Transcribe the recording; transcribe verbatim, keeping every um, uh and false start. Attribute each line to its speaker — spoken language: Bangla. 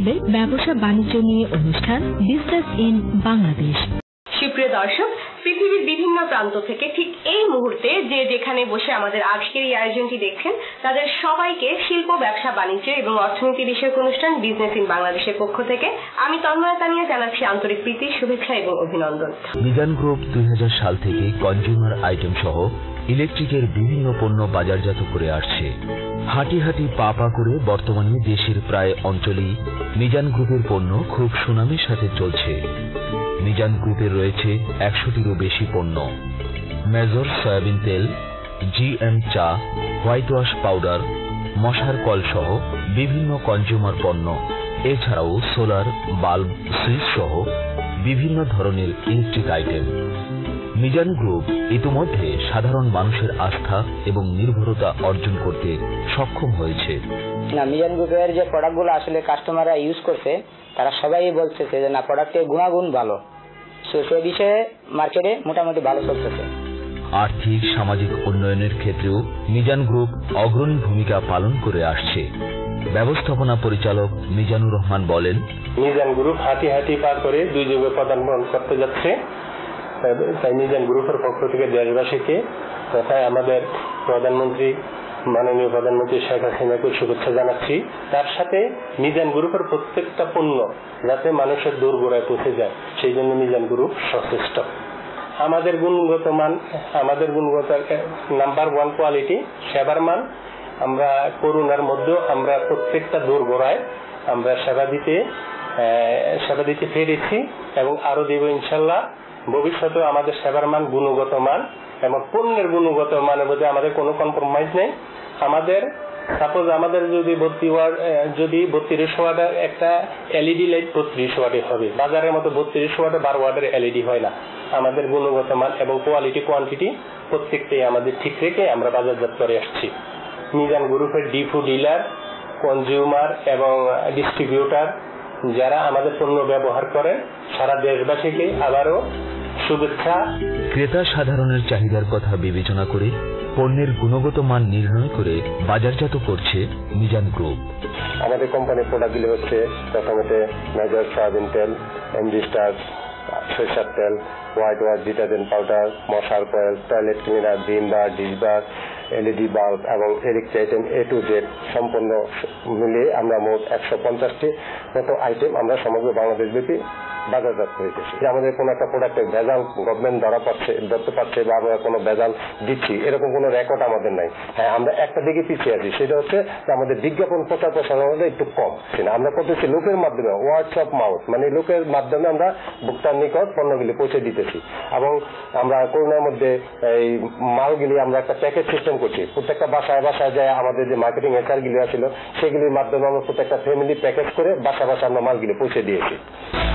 Speaker 1: দেখবেন ব্যবসা বাণিজ্য নিয়ে অনুষ্ঠান বিজনেস ইন বাংলাদেশ।
Speaker 2: সুপ্রিয় দর্শক, পৃথিবীর বিভিন্ন প্রান্ত থেকে ঠিক এই মুহূর্তে যে যেখানে বসে আমাদের আজকের এই আয়োজনটি দেখছেন তাদের সবাইকে শিল্প, ব্যবসা বাণিজ্য এবং অর্থনীতি বিষয়ক অনুষ্ঠান বিজনেস ইন বাংলাদেশের পক্ষ থেকে আমি তন্ময়তা নিয়ে জানাচ্ছি আন্তরিক প্রীতি, শুভেচ্ছা এবং অভিনন্দন।
Speaker 3: মিজান গ্রুপ দুই হাজার সাল থেকে কনজিউমার আইটেম সহ ইলেকট্রিকের বিভিন্ন পণ্য বাজারজাত করে আসছে। হাঁটি হাঁটি পা পা করে বর্তমানে দেশের প্রায় অঞ্চলেই মিজান গ্রুপের পণ্য খুব সুনামের সাথে চলছে। মিজান গ্রুপের রয়েছে একশোটিরও বেশি পণ্য। মেজর সয়াবিন তেল, G M, white wash powder, মশার কল সহ বিভিন্ন কনজিউমার পণ্য, এছাড়াও সোলার, বাল্ব, সুইচ সহ বিভিন্ন ধরনের ইলেকট্রিক আইটেম। মিজান গ্রুপ ইতিমধ্যে সাধারণ মানুষের আস্থা এবং নির্ভরতা অর্জন করতে সক্ষম হয়েছে।
Speaker 4: না, মিজান গ্রুপের যে প্রোডাক্টগুলো আসলে কাস্টমাররা ইউজ করছে তারা সবাই বলছে যে না, প্রোডাক্টের গুণাগুণ ভালো, সে বিষয়ে মার্কেটে মোটামুটি ভালো চলতেছে।
Speaker 3: আর্থিক সামাজিক উন্নয়নের ক্ষেত্রেও মিজান গ্রুপ অগ্রণী ভূমিকা পালন করে আসছে। ব্যবস্থাপনা পরিচালক মিজানুর রহমান বলেন,
Speaker 5: মিজান গ্রুপ হাঁটি হাঁটি পার করে দুই যুগে পদার্পণ করতে যাচ্ছে। তাই মিজান গ্রুপের পক্ষ থেকে দেশবাসীকে তথা আমাদের প্রধানমন্ত্রী মাননীয় প্রধানমন্ত্রী শেখ হাসিনাকে শুভেচ্ছা জানাচ্ছি। তার সাথে মিজান গ্রুপের প্রত্যেকটা পণ্য যাতে মানুষের দোরগোড়ায় পৌঁছে যায় সেই জন্য মিজান গ্রুপ সচেষ্ট। আমাদের গুণগত মান, আমাদের গুণগত নাম্বার ওয়ান কোয়ালিটি, সেবার মান। আমরা করোনার মধ্যেও আমরা প্রত্যেকটা দোরগোড়ায় আমরা সেবা দিতে সেবা দিতে পেরেছি এবং আরো দেব ইনশাল্লাহ। ভবিষ্যতেও আমাদের সেবার মান, গুণগত মান এবং পণ্যের গুণগত মানের মধ্যে আমাদের কোনো কম্প্রোমাইজ নেই। আমাদের সাপোজ আমাদের যদি বত্রিশ ওয়াট যদি বত্রিশ ওয়াটের একটা এলইডি লাইট বত্রিশ ওয়াটে হবে, বাজারের মতো বত্রিশ ওয়াটে বারো ওয়াটের এলইডি হয় না। আমাদের গুণগত মান এবং কোয়ালিটি কোয়ান্টিটি প্রত্যেকটাই আমাদের ঠিক রেখে আমরা বাজারজাত করে আসছি। মিজান গ্রুপের ডিপো ডিলার, কনজিউমার এবং ডিস্ট্রিবিউটার যারা আমাদের পণ্য ব্যবহার করেন সারা দেশবাসীকে আবারও শুভেচ্ছা।
Speaker 3: ক্রেতা সাধারণের চাহিদার কথা বিবেচনা করে পণ্যের গুণগত মান নির্ণয় করে বাজারজাত করছে মিজান গ্রুপ।
Speaker 5: আমাদের কোম্পানির প্রোডাক্টগুলি হচ্ছে প্রথমত মেজর সয়াবিন তেল, এমডি স্টার, সরিষার তেল, হোয়াইট ওয়াশ ডিটারজেন্ট পাউডার, মশার coil, toilet cleaner, Vim bar, dish bar, LED bulb এবং electric item A to Z সম্পূর্ণ মিলিয়ে আমরা মোট একশো পঞ্চাশটি মতো আইটেম আমরা সমগ্র বাংলাদেশ ব্যাপী বাজারজাত করেছি। আমাদের কোনো একটা প্রোডাক্টের ভেজাল গভর্নমেন্ট ধরা পাচ্ছে ধরতে পারছে বা আমরা কোনো ভেজাল দিচ্ছি এরকম কোনো রেকর্ড আমাদের নাই। হ্যাঁ, আমরা একটা দিকে পিছিয়ে আছি, সেটা হচ্ছে আমাদের বিজ্ঞাপন প্রচার প্রসারণটা একটু কম। আমরা করতেছি লোকের মাধ্যমে, ওয়ার্ডস অফ মাউথ, মানে লোকের মাধ্যমে আমরা ভোক্তার নিকট পণ্যগুলি পৌঁছে দিতেছি। এবং আমরা করোনার মধ্যে এই মালগুলি আমরা একটা প্যাকেজ সিস্টেম করছি। প্রত্যেকটা বাসায় বাসায় যায় আমাদের যে মার্কেটিং এসআর গুলি ছিল সেগুলির মাধ্যমে আমরা প্রত্যেকটা ফ্যামিলি প্যাকেজ করে বাসা বাসা আমরা মালগুলি পৌঁছে দিয়েছি।